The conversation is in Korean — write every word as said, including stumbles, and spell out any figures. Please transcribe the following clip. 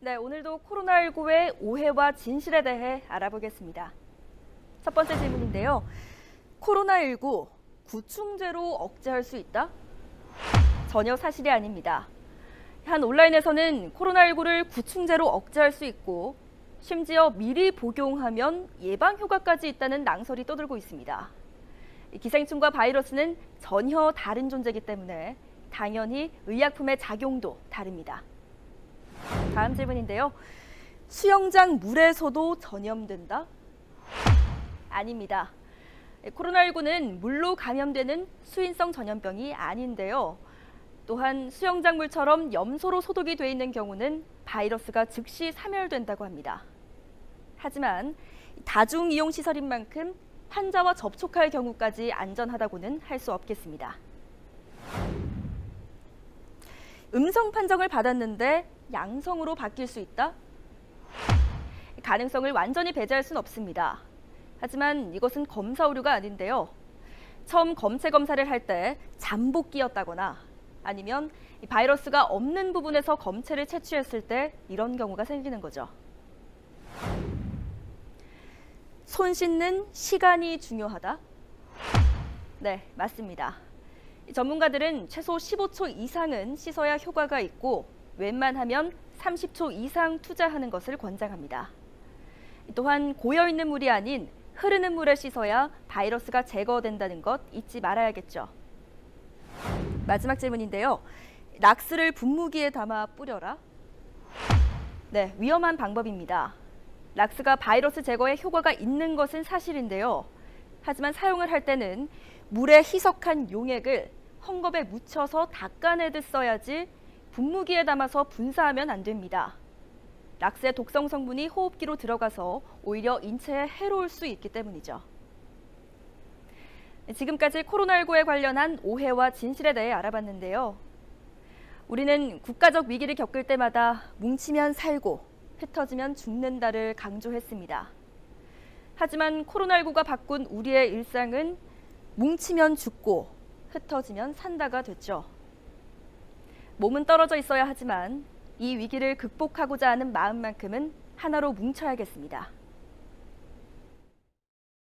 네, 오늘도 코로나십구의 오해와 진실에 대해 알아보겠습니다. 첫 번째 질문인데요. 코로나십구 구충제로 억제할 수 있다? 전혀 사실이 아닙니다. 한 온라인에서는 코로나십구를 구충제로 억제할 수 있고 심지어 미리 복용하면 예방 효과까지 있다는 낭설이 떠들고 있습니다. 기생충과 바이러스는 전혀 다른 존재이기 때문에 당연히 의약품의 작용도 다릅니다. 다음 질문인데요. 수영장 물에서도 전염된다? 아닙니다. 코로나십구는 물로 감염되는 수인성 전염병이 아닌데요. 또한 수영장 물처럼 염소로 소독이 돼 있는 경우는 바이러스가 즉시 사멸된다고 합니다. 하지만 다중이용시설인 만큼 환자와 접촉할 경우까지 안전하다고는 할 수 없겠습니다. 음성 판정을 받았는데 양성으로 바뀔 수 있다? 가능성을 완전히 배제할 수는 없습니다. 하지만 이것은 검사 오류가 아닌데요. 처음 검체 검사를 할 때 잠복기였다거나 아니면 바이러스가 없는 부분에서 검체를 채취했을 때 이런 경우가 생기는 거죠. 손 씻는 시간이 중요하다? 네, 맞습니다. 전문가들은 최소 십오 초 이상은 씻어야 효과가 있고 웬만하면 삼십 초 이상 투자하는 것을 권장합니다. 또한 고여있는 물이 아닌 흐르는 물에 씻어야 바이러스가 제거된다는 것 잊지 말아야겠죠. 마지막 질문인데요. 락스를 분무기에 담아 뿌려라? 네, 위험한 방법입니다. 락스가 바이러스 제거에 효과가 있는 것은 사실인데요. 하지만 사용을 할 때는 물에 희석한 용액을 헝겊에 묻혀서 닦아내듯 써야지 분무기에 담아서 분사하면 안 됩니다. 락스의 독성 성분이 호흡기로 들어가서 오히려 인체에 해로울 수 있기 때문이죠. 지금까지 코로나십구에 관련한 오해와 진실에 대해 알아봤는데요. 우리는 국가적 위기를 겪을 때마다 뭉치면 살고 흩어지면 죽는다를 강조했습니다. 하지만 코로나십구가 바꾼 우리의 일상은 뭉치면 죽고 흩어지면 산다가 됐죠. 몸은 떨어져 있어야 하지만 이 위기를 극복하고자 하는 마음만큼은 하나로 뭉쳐야겠습니다.